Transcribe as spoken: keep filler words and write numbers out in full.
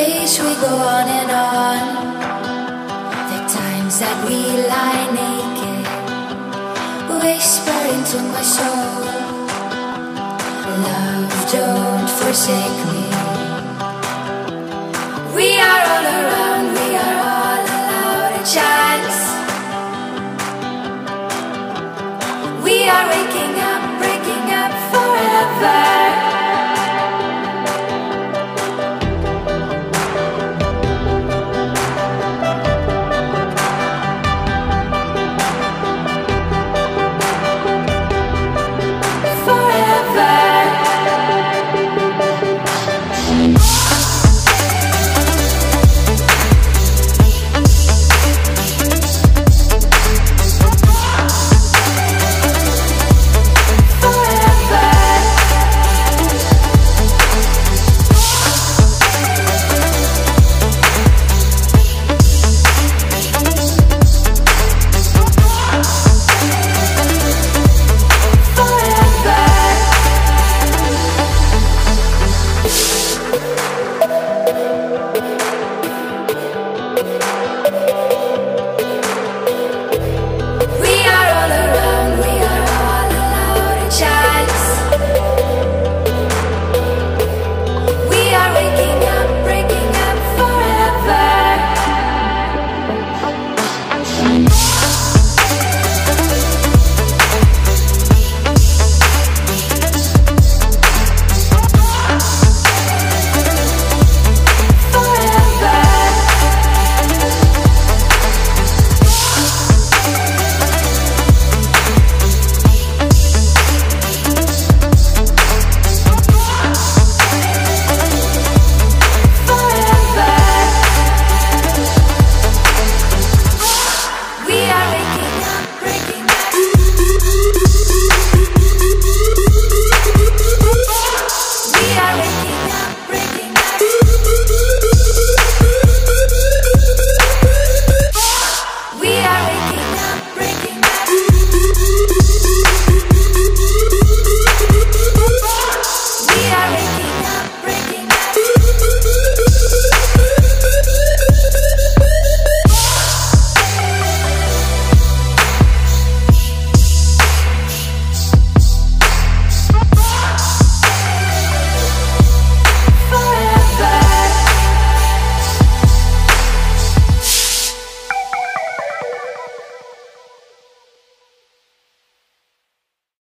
days we go on and on, the times that we lie naked, whisper into my soul, love, don't forsake me. We are all around, we are all allowed a chance. We are waking up, breaking up forever.